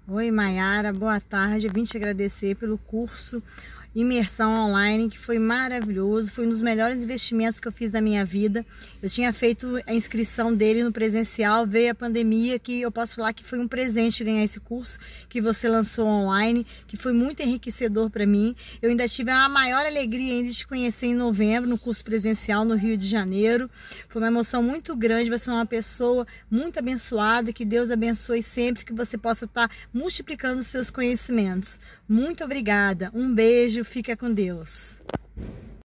Oi, Maiara, boa tarde. Eu vim te agradecer pelo curso Imersão Online, que foi maravilhoso, foi um dos melhores investimentos que eu fiz na minha vida. Eu tinha feito a inscrição dele no presencial, veio a pandemia, que eu posso falar que foi um presente ganhar esse curso que você lançou online, que foi muito enriquecedor para mim. Eu ainda tive a maior alegria ainda de te conhecer em novembro, no curso presencial no Rio de Janeiro. Foi uma emoção muito grande, você é uma pessoa muito abençoada, que Deus abençoe sempre, que você possa estar multiplicando os seus conhecimentos. Muito obrigada, um beijo, fica com Deus.